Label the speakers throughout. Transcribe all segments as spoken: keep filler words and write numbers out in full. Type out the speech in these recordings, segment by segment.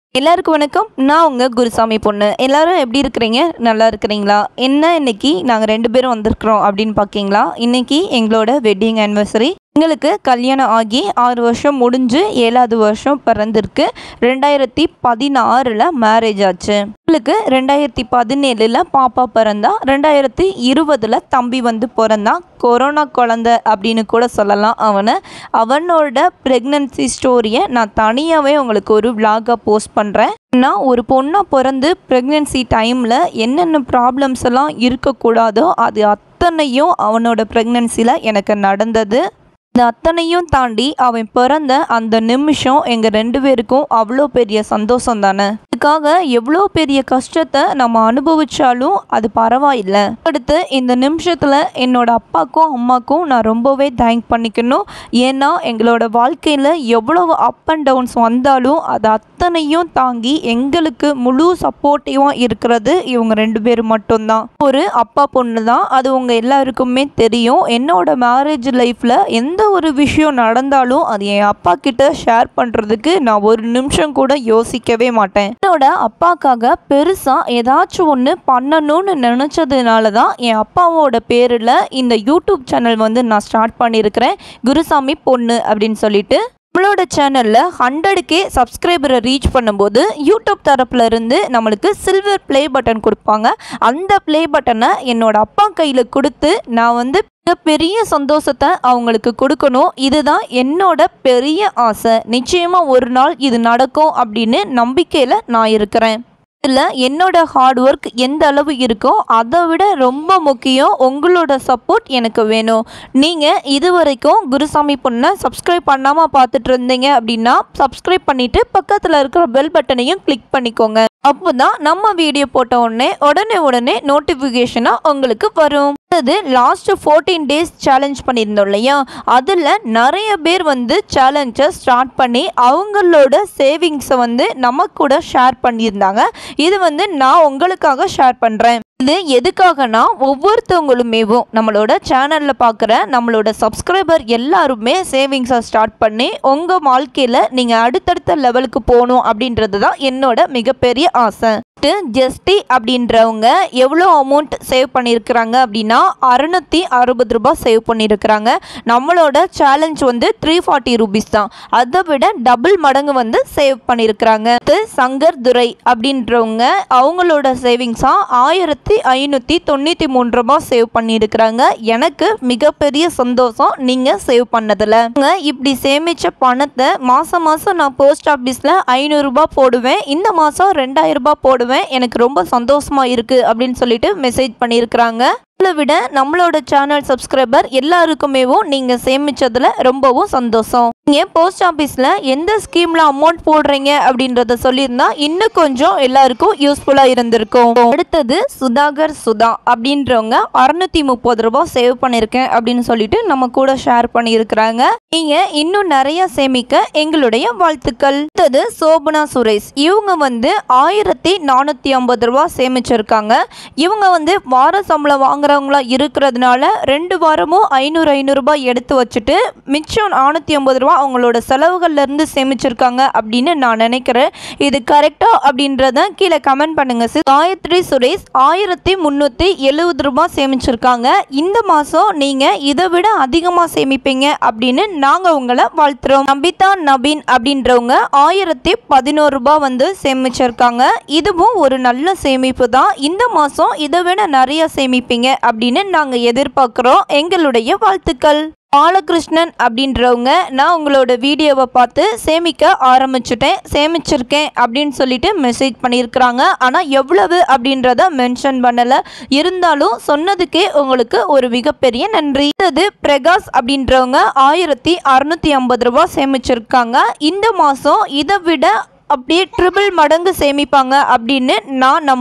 Speaker 1: எல்லாருக்கும் வணக்கம். நான் உங்கள் குருசாமி பொண்ணு. எல்லோரும் எப்படி இருக்கிறீங்க? நல்லா இருக்கிறீங்களா? என்ன இன்னைக்கு நாங்கள் ரெண்டு பேரும் வந்திருக்கிறோம் அப்படின்னு பார்க்கிங்களா? இன்றைக்கி எங்களோட வெட்டிங் ஆனிவர்சரி. எங்களுக்கு கல்யாணம் ஆகி ஆறு வருஷம் முடிஞ்சு ஏழாவது வருஷம் பிறந்திருக்கு. ரெண்டாயிரத்தி பதினாறில் மேரேஜ் ஆச்சு. எங்களுக்கு ரெண்டாயிரத்தி பதினேழில் பாப்பா பிறந்தா. ரெண்டாயிரத்தி இருபதில் தம்பி வந்து பிறந்தான். கொரோனா குழந்தை அப்படின்னு கூட சொல்லலாம் அவனை. அவனோட ப்ரெக்னன்சி ஸ்டோரியை நான் தனியாகவே உங்களுக்கு ஒரு விளாகாக போஸ்ட் பண்ணுறேன். நான் ஒரு பொண்ணாக பிறந்து ப்ரெக்னன்சி டைமில் என்னென்ன ப்ராப்ளம்ஸ் எல்லாம் இருக்கக்கூடாதோ அது அத்தனையும் அவனோட ப்ரெக்னன்சியில் எனக்கு நடந்தது. இந்த அத்தனையும் தாண்டி அவன் பிறந்த அந்த நிமிஷம் எங்கள் ரெண்டு பேருக்கும் அவ்வளோ பெரிய சந்தோஷம் தானே. இதுக்காக எவ்வளோ பெரிய கஷ்டத்தை நம்ம அனுபவிச்சாலும் அது பரவாயில்லை. அடுத்து இந்த நிமிஷத்தில் என்னோட அப்பாக்கும் அம்மாக்கும் நான் ரொம்பவே தேங்க் பண்ணிக்கணும். ஏன்னா எங்களோட வாழ்க்கையில் எவ்வளவு அப் அண்ட் டவுன்ஸ் வந்தாலும் அது அத்தனையும் தாங்கி எங்களுக்கு முழு சப்போர்ட்டிவாக இருக்கிறது இவங்க ரெண்டு பேர் மட்டும்தான். ஒரு அப்பா பொண்ணு தான், அது உங்கள் எல்லாருக்குமே தெரியும். என்னோட மேரேஜ் லைஃப்பில் எந்த ஒரு விஷயம் நடந்தாலும் அது என் அப்பா கிட்ட ஷேர் பண்ணுறதுக்கு நான் ஒரு நிமிஷம் கூட யோசிக்கவே மாட்டேன். என்னோட அப்பாக்காக பெருசாக ஏதாச்சும் ஒன்று பண்ணணும்னு நினச்சதுனால தான் என் அப்பாவோட பேரில் இந்த யூடியூப் சேனல் வந்து நான் ஸ்டார்ட் பண்ணியிருக்கிறேன், குருசாமி பொண்ணு அப்படின்னு சொல்லிட்டு. நம்மளோட சேனலில் ஹண்ட்ரட் கே சப்ஸ்கிரைபரை ரீச் பண்ணும்போது யூடியூப் தரப்புல இருந்து நம்மளுக்கு சில்வர் ப்ளே பட்டன் கொடுப்பாங்க. அந்த ப்ளே பட்டனை என்னோட அப்பா கையில் கொடுத்து நான் வந்து பெரிய சந்தோஷத்தை அவங்களுக்கு கொடுக்கணும். இதுதான் என்னோட பெரிய ஆசை. நிச்சயமாக ஒரு நாள் இது நடக்கும் அப்படின்னு நம்பிக்கையில் நான் இருக்கிறேன். இதில் என்னோட ஹார்ட் ஒர்க் எந்த அளவு இருக்கோ அதை விட ரொம்ப முக்கியம் உங்களோட சப்போர்ட் எனக்கு வேணும். நீங்கள் இது வரைக்கும் குருசாமி பொண்ணை சப்ஸ்கிரைப் பண்ணாமல் பார்த்துட்டு இருந்தீங்க அப்படின்னா சப்ஸ்கிரைப் பண்ணிவிட்டு பக்கத்தில் இருக்கிற பெல் பட்டனையும் கிளிக் பண்ணிக்கோங்க. அப்போ தான் நம்ம வீடியோ போட்ட உடனே உடனே உடனே நோட்டிஃபிகேஷனாக உங்களுக்கு வரும். அது லாஸ்ட் ஃபோர்டீன் டேஸ் சேலஞ்ச் பண்ணியிருந்தோம் இல்லையா, அதில் நிறைய பேர் வந்து சேலஞ்சை ஸ்டார்ட் பண்ணி அவங்களோட சேவிங்ஸை வந்து நம்ம கூட ஷேர் பண்ணியிருந்தாங்க. இது வந்து நான் உங்களுக்காக ஷேர் பண்ணுறேன். இது எதுக்காகனா ஒவ்வொருத்தவங்களுமேவும் நம்மளோட சேனலில் பார்க்குற நம்மளோட சப்ஸ்கிரைபர் எல்லாருமே சேவிங்ஸை ஸ்டார்ட் பண்ணி உங்கள் வாழ்க்கையில் நீங்கள் அடுத்தடுத்த லெவலுக்கு போகணும் அப்படின்றது தான் என்னோட மிகப்பெரிய ஆசை. ஜஸ்டி அப்படின்றவங்க எவ்வளோ அமௌண்ட் சேவ் பண்ணியிருக்கிறாங்க அப்படின்னா அறுநூற்றி அறுபது ரூபாய் சேவ் பண்ணியிருக்கிறாங்க. நம்மளோட சேலஞ்ச் வந்து த்ரீ ஃபார்ட்டி ருபீஸ் தான், அதை விட டபுள் மடங்கு வந்து சேவ் பண்ணியிருக்கிறாங்க. சங்கர் துரை அப்படின்றவங்க அவங்களோட சேவிங்ஸாக ஆயிரத்தி ஐநூற்றி தொண்ணூற்றி மூணு ரூபாய் சேவ் பண்ணியிருக்கிறாங்க. எனக்கு மிகப்பெரிய சந்தோஷம் நீங்கள் சேவ் பண்ணதில். இப்படி சேமித்த பணத்தை மாதம் மாதம் நான் போஸ்ட் ஆஃபீஸில் ஐநூறுரூபா போடுவேன், இந்த மாதம் ரெண்டாயிரம் ரூபாய் போடுவேன், எனக்கு ரொம்ப சந்தோஷமா இருக்கு அப்படின்னு சொல்லிட்டு மெசேஜ் பண்ணியிருக்கிறாங்க. இதை விட நம்மளோட சேனல் சப்ஸ்கிரைபர் எல்லாருக்குமேவும் நீங்கள் சேமிச்சதில் ரொம்பவும் சந்தோஷம். நீங்கள் போஸ்ட் ஆஃபீஸில் எந்த ஸ்கீமில் அமௌண்ட் போடுறீங்க அப்படின்றத சொல்லியிருந்தா இன்னும் கொஞ்சம் எல்லாருக்கும் யூஸ்ஃபுல்லாக இருந்திருக்கும். அடுத்தது சுதாகர் சுதா அப்படின்றவங்க அறுநூற்றி முப்பது ரூபாய் சேவ் பண்ணியிருக்கேன் அப்படின்னு சொல்லிட்டு நம்ம கூட ஷேர் பண்ணியிருக்கிறாங்க. நீங்கள் இன்னும் நிறைய சேமிக்க எங்களுடைய வாழ்த்துக்கள். அடுத்தது சோபனா சுரேஷ், இவங்க வந்து ஆயிரத்தி நானூற்றி ஐம்பது ரூபாய் சேமிச்சிருக்காங்க. இவங்க வந்து வார சம்பளம் வாங்குற இருக்கிறதுனால ரெண்டு வாரமும் ஐநூறு ஐநூறு ரூபாய் எடுத்து வச்சுட்டு மிச்சம் நானூற்றி ஐம்பது ரூபாய் அவங்களோட செலவுகள்ல இருந்து சேமிச்சிருக்காங்க அப்படின்னு நான் நினைக்கிறேன். இது கரெக்டா அப்படின்றத கீழே கமெண்ட் பண்ணுங்க. காயத்ரி சுரேஷ் ஆயிரத்தி முன்னூற்றி எழுபது ரூபாய் சேமிச்சிருக்காங்க. இந்த மாதம் நீங்கள் இதை விட அதிகமாக சேமிப்பீங்க அப்படின்னு நாங்கள் உங்களை வாழ்த்துறோம். நபிதா நபீன் அப்படின்றவங்க ஆயிரத்தி பதினோரு ரூபாய் வந்து சேமிச்சிருக்காங்க. இதுவும் ஒரு நல்ல சேமிப்பு தான். இந்த மாதம் இதை விட நிறைய சேமிப்பீங்க அப்படின்னு நாங்க எதிர்பார்க்கிறோம். எங்களுடைய வாழ்த்துக்கள். பாலகிருஷ்ணன் அப்படின்றவங்க நான் உங்களோட வீடியோவை பார்த்து சேமிக்க ஆரம்பிச்சுட்டேன், சேமிச்சிருக்கேன் அப்படின்னு சொல்லிட்டு மெசேஜ் பண்ணியிருக்கிறாங்க. ஆனால் எவ்வளவு அப்படின்றத மென்ஷன் பண்ணலை. இருந்தாலும் சொன்னதுக்கே உங்களுக்கு ஒரு மிகப்பெரிய நன்றி. அது பிரகாஷ் அப்படின்றவங்க ஆயிரத்தி அறுநூற்றி ஐம்பது ரூபாய் சேமிச்சிருக்காங்க. இந்த மாதம் இதை விட அப்படியே ட்ரிபிள் மடங்கு சேமிப்பாங்க அப்படின்னு நான் நம்புகிறேன்.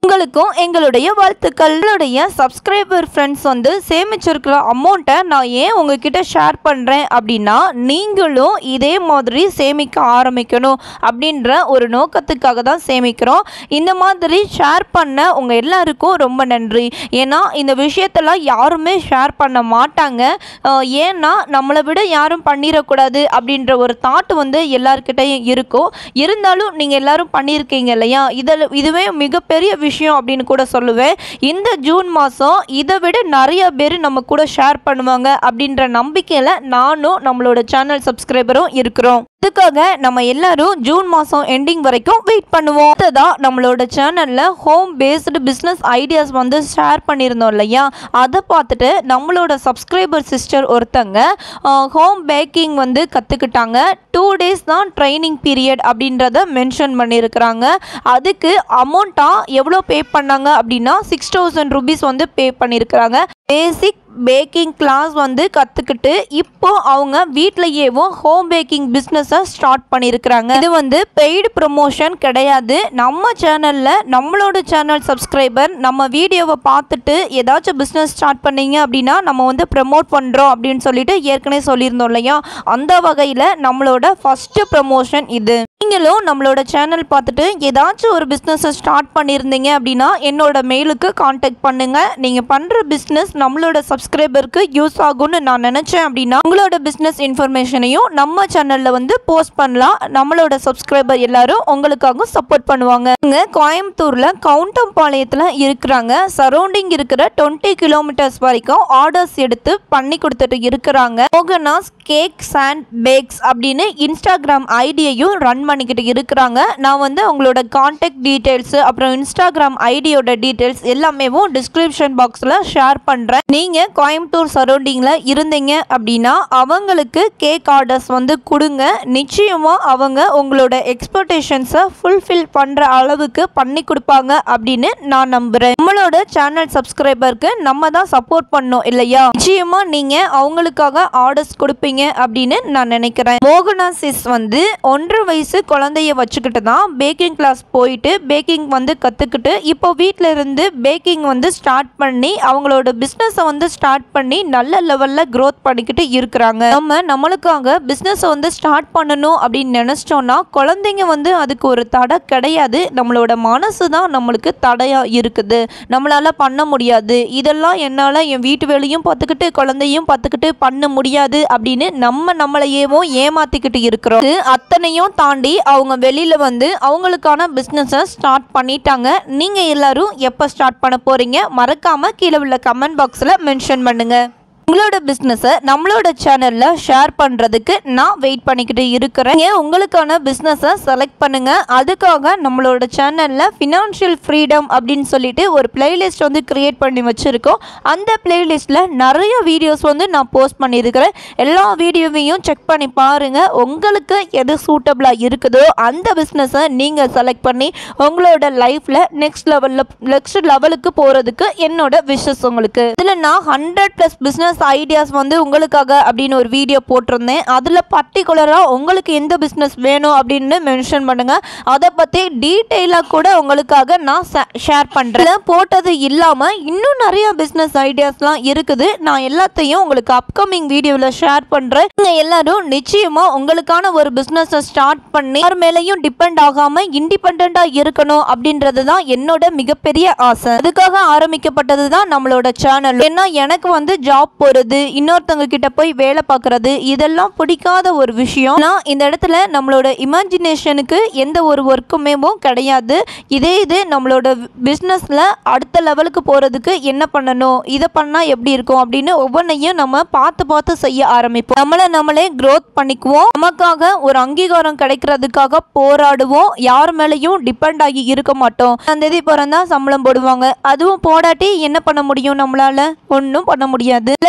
Speaker 1: உங்களுக்கும் எங்களுடைய வாழ்த்துக்கள். எங்களுடைய சப்ஸ்கிரைபர் ஃப்ரெண்ட்ஸ் வந்து சேமிச்சிருக்கிற அமௌண்ட்டை நான் ஏன் உங்ககிட்ட ஷேர் பண்ணுறேன் அப்படின்னா, நீங்களும் இதே மாதிரி சேமிக்க ஆரம்பிக்கணும் அப்படின்ற ஒரு நோக்கத்துக்காக தான் சேமிக்கிறோம். இந்த மாதிரி ஷேர் பண்ண உங்கள் எல்லாருக்கும் ரொம்ப நன்றி. ஏன்னா இந்த விஷயத்தெல்லாம் யாருமே ஷேர் பண்ண மாட்டாங்க. ஏன்னா நம்மளை விட யாரும் பண்ணிடக்கூடாது அப்படின்ற ஒரு தாட் வந்து எல்லாருக்கிட்டையும் இருக்கும். இருந்தாலும் நீங்கள் எல்லாரும் பண்ணியிருக்கீங்க இல்லையா, இதில் இதுவே மிகப்பெரிய விஷயம் அப்படின்னு கூட சொல்லுவேன். இந்த ஜூன் மாதம் இதை விட நிறைய பேர் நம்ம கூட ஷேர் பண்ணுவாங்க அப்படின்ற நம்பிக்கையில் நானும் நம்மளோட சேனல் சப்ஸ்கிரைபரும் இருக்கிறோம். இதுக்காக நம்ம எல்லாரும் ஜூன் மாதம் எண்டிங் வரைக்கும் வெயிட் பண்ணுவோம். அடுத்ததான் நம்மளோட சேனலில் ஹோம் பேஸ்டு பிஸ்னஸ் ஐடியாஸ் வந்து ஷேர் பண்ணியிருந்தோம் இல்லையா, அதை பார்த்துட்டு நம்மளோட சப்ஸ்கிரைபர் சிஸ்டர் ஒருத்தங்க ஹோம் பேக்கிங் வந்து கற்றுக்கிட்டாங்க. டூ டேஸ் தான் ட்ரைனிங் பீரியட் அப்படின்றத மென்ஷன் பண்ணியிருக்கிறாங்க. அதுக்கு அமௌண்ட்டாக எவ்வளோ பே பண்ணாங்க அப்படின்னா சிக்ஸ் தௌசண்ட் ருபீஸ் வந்து பே பண்ணியிருக்கிறாங்க. பேசிக் பேக்கிங் கிளாஸ் வந்து கற்றுக்கிட்டு இப்போ அவங்க வீட்டிலையேவும் ஹோம் பேக்கிங் பிஸ்னஸை ஸ்டார்ட் பண்ணியிருக்கிறாங்க. இது வந்து பெய்டு ப்ரொமோஷன் கிடையாது. நம்ம சேனலில் நம்மளோட சேனல் சப்ஸ்கிரைபர் நம்ம வீடியோவை பார்த்துட்டு ஏதாச்சும் பிஸ்னஸ் ஸ்டார்ட் பண்ணீங்க அப்படின்னா நம்ம வந்து ப்ரமோட் பண்ணுறோம் அப்படின்னு சொல்லிட்டு ஏற்கனவே சொல்லியிருந்தோம் இல்லையா, அந்த வகையில் நம்மளோட ஃபஸ்ட்டு ப்ரமோஷன் இது. நீங்களும் நம்மளோட சேனல் பார்த்துட்டு ஏதாச்சும் ஒரு பிஸ்னஸை ஸ்டார்ட் பண்ணியிருந்தீங்க அப்படின்னா என்னோட மெயிலுக்கு காண்டாக்ட் பண்ணுங்கள். நீங்கள் பண்ணுற பிஸ்னஸ் நம்மளோட சப்ஸ்கிரைபருக்கு யூஸ் ஆகும்னு நான் நினச்சேன் அப்படின்னா உங்களோட பிஸ்னஸ் இன்ஃபர்மேஷனையும் நம்ம சேனலில் வந்து போஸ்ட் பண்ணலாம். நம்மளோட சப்ஸ்கிரைபர் எல்லாரும் உங்களுக்காக சப்போர்ட் பண்ணுவாங்க. இங்கே கோயம்புத்தூரில் கவுண்டம்பாளையத்தில் இருக்கிறாங்க. சரௌண்டிங் இருக்கிற டுவெண்ட்டி கிலோமீட்டர்ஸ் வரைக்கும் ஆர்டர்ஸ் எடுத்து பண்ணி கொடுத்துட்டு இருக்கிறாங்க. மோகனாஸ் கேக்ஸ் அண்ட் பேக்ஸ் அப்படின்னு இன்ஸ்டாகிராம் ஐடியையும் ரன் பண்ணிக்கிட்டு இருக்கிறாங்க. நான் வந்து உங்களோட கான்டாக்ட் டீட்டெயில்ஸு அப்புறம் இன்ஸ்டாகிராம் ஐடியோட டீட்டெயில்ஸ் எல்லாமே டிஸ்கிரிப்ஷன் பாக்ஸில் ஷேர் பண்ணுறேன். நீங்கள் கோயம்புத்தூர் சரௌண்டிங்கில் இருந்தீங்க அப்படின்னா அவங்களுக்கு கேக் ஆர்டர்ஸ் வந்து கொடுங்க. நிச்சயமாக அவங்க உங்களோட எக்ஸ்பெக்டேஷன்ஸை ஃபுல்ஃபில் பண்ணுற அளவுக்கு பண்ணி கொடுப்பாங்க அப்படின்னு நான் நம்புகிறேன். நம்மளோட சேனல் சப்ஸ்கிரைபருக்கு நம்ம தான் சப்போர்ட் பண்ணோம் இல்லையா, நிச்சயமாக நீங்கள் அவங்களுக்காக ஆர்டர்ஸ் கொடுப்பீங்க அப்படின்னு நான் நினைக்கிறேன். மோகனா சிஸ் வந்து ஒன்றரை வயசு குழந்தைய வச்சுக்கிட்டு தான் பேக்கிங் கிளாஸ் போயிட்டு பேக்கிங் வந்து கற்றுக்கிட்டு இப்போ வீட்டில் இருந்து பேக்கிங் வந்து ஸ்டார்ட் பண்ணி அவங்களோட பிஸ்னஸை வந்து ஸ்டார்ட் பண்ணி நல்ல லெவலில் க்ரோத் பண்ணிக்கிட்டு இருக்கிறாங்க. நம்ம நம்மளுக்காக பிஸ்னஸை வந்து ஸ்டார்ட் பண்ணணும் அப்படின்னு நினச்சிட்டோன்னா குழந்தைங்க வந்து அதுக்கு ஒரு தடை கிடையாது. நம்மளோட மனசு தான் நம்மளுக்கு தடையாக இருக்குது. நம்மளால் பண்ண முடியாது, இதெல்லாம் என்னால் என் வீட்டு வேலையும் பார்த்துக்கிட்டு குழந்தையும் பார்த்துக்கிட்டு பண்ண முடியாது அப்படின்னு நம்ம நம்மளையேவும் ஏமாற்றிக்கிட்டு இருக்கிறோம். அத்தனையும் தாண்டி அவங்க வெளியில் வந்து அவங்களுக்கான பிஸ்னஸை ஸ்டார்ட் பண்ணிட்டாங்க. நீங்கள் எல்லாரும் எப்போ ஸ்டார்ட் பண்ண போகிறீங்க மறக்காமல் கீழே உள்ள கமெண்ட் பாக்ஸில் மென்ஷன் பண்ணுங்கள். உங்களோட பிஸ்னஸை நம்மளோட சேனலில் ஷேர் பண்ணுறதுக்கு நான் வெயிட் பண்ணிக்கிட்டு இருக்கிறேன். உங்களுக்கான பிஸ்னஸை செலக்ட் பண்ணுங்கள். அதுக்காக நம்மளோட சேனலில் ஃபினான்ஷியல் ஃப்ரீடம் அப்படின்னு சொல்லிட்டு ஒரு பிளேலிஸ்ட் வந்து க்ரியேட் பண்ணி வச்சுருக்கோம். அந்த பிளேலிஸ்ட்டில் நிறைய வீடியோஸ் வந்து நான் போஸ்ட் பண்ணியிருக்கிறேன். எல்லா வீடியோவையும் செக் பண்ணி பாருங்கள். உங்களுக்கு எது சூட்டபிளாக இருக்குதோ அந்த பிஸ்னஸை நீங்கள் செலக்ட் பண்ணி உங்களோட லைஃப்பில் நெக்ஸ்ட் லெவலில் நெக்ஸ்ட் லெவலுக்கு போகிறதுக்கு என்னோட விஷஸ் உங்களுக்கு. இதில் நான் ஹண்ட்ரட் ப்ளஸ் பிஸ்னஸ் ஐடியாஸ் வந்து உங்களுக்காக அப்படின்னு ஒரு வீடியோ போட்டிருந்தேன். அதில் பர்டிகுலராக உங்களுக்கு எந்த பிஸ்னஸ் வேணும் அப்படின்னு மென்ஷன் பண்ணுங்கள். அதை பற்றி டீட்டெயிலாக கூட உங்களுக்காக நான் ஷேர் பண்ணுறேன். போட்டது இல்லாமல் இன்னும் நிறைய பிஸ்னஸ் ஐடியாஸ்லாம் இருக்குது. நான் எல்லாத்தையும் உங்களுக்கு அப்கமிங் வீடியோவில் ஷேர் பண்ணுறேன். நீங்கள் எல்லாரும் நிச்சயமாக உங்களுக்கான ஒரு பிஸ்னஸை ஸ்டார்ட் பண்ணி யார் மேலேயும் டிபெண்ட் ஆகாமல் இண்டிபெண்ட்டாக இருக்கணும் அப்படின்றது தான் என்னோட மிகப்பெரிய ஆசை. அதுக்காக ஆரம்பிக்கப்பட்டது தான் நம்மளோட சேனல். ஏன்னா எனக்கு வந்து ஜாப் போகிறது, இன்னொருத்தவங்க கிட்ட போய் வேலை பார்க்குறது இதெல்லாம் பிடிக்காத ஒரு விஷயம். நான் இந்த இடத்துல நம்மளோட இமேஜினேஷனுக்கு எந்த ஒரு ஒர்க்குமே கிடையாது. இதே இது நம்மளோட பிஸ்னஸில் அடுத்த லெவலுக்கு போகிறதுக்கு என்ன பண்ணணும், இதை பண்ணால் எப்படி இருக்கும் அப்படின்னு ஒவ்வொன்றையும் நம்ம பார்த்து பார்த்து செய்ய ஆரம்பிப்போம். நம்மளை நம்மளே க்ரோத் பண்ணிக்குவோம். நமக்காக ஒரு அங்கீகாரம் கிடைக்கிறதுக்காக போராடுவோம். யார் மேலேயும் டிபெண்ட் ஆகி இருக்க மாட்டோம். அந்த தேதி பிறந்தா சம்பளம் போடுவாங்க, அதுவும் போடாட்டி என்ன பண்ண முடியும், நம்மளால ஒன்றும் பண்ண முடியாது.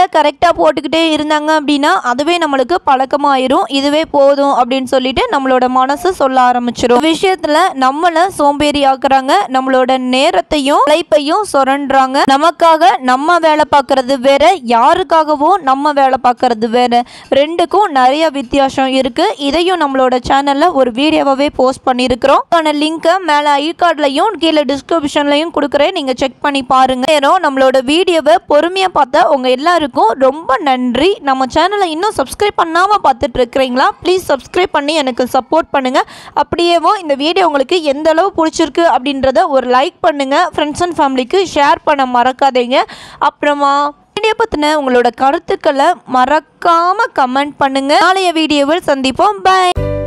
Speaker 1: கரெக்டாக போட்டுக்கிட்டே இருந்தாங்க அப்படின்னா அதுவே நம்மளுக்கு பழக்கமாயிரும். இதுவே போதும் அப்படின்னு சொல்லிட்டு நம்மளோட மனசு சொல்ல ஆரம்பிச்சிடும். விஷயத்தில் நம்மளை சோம்பேறி ஆக்குறாங்க, நம்மளோட நேரத்தையும் உழைப்பையும் சுரண்டுறாங்க. நமக்காக நம்ம வேலை பார்க்கறது வேற, யாருக்காகவும் நம்ம வேலை பார்க்கறது வேற. ரெண்டுக்கும் நிறைய வித்தியாசம் இருக்கு. இதையும் நம்மளோட சேனல்ல ஒரு வீடியோவாவே போஸ்ட் பண்ணியிருக்கிறோம். லிங்கை மேலே ஐ கார்ட்லையும் கீழே டிஸ்கிரிப்ஷன்லையும் கொடுக்குறேன், நீங்க செக் பண்ணி பாருங்க. நம்மளோட வீடியோவை பொறுமையா பார்த்தா உங்க எல்லாருக்கும் ரொம்ப நன்றி. நம்ம சேனலை இன்னும் சப்ஸ்கிரைப் பண்ணாம பார்த்துட்டு இருக்கிறீங்களா? ப்ளீஸ் சப்ஸ்கிரைப் பண்ணி எனக்கு சப்போர்ட் பண்ணுங்க. அப்படியேவோ இந்த வீடியோ உங்களுக்கு எந்த அளவு பிடிச்சிருக்கு அப்படின்றத ஒரு லைக் பண்ணுங்க. ஃப்ரெண்ட்ஸ் அண்ட் ஃபேமிலிக்கு ஷேர் பண்ண மறக்காதீங்க. அப்புறமா வீடியோ பத்தின உங்களோட கருத்துக்களை மறக்காம கமெண்ட் பண்ணுங்க. நாளைய வீடியோவில் சந்திப்போம். பை.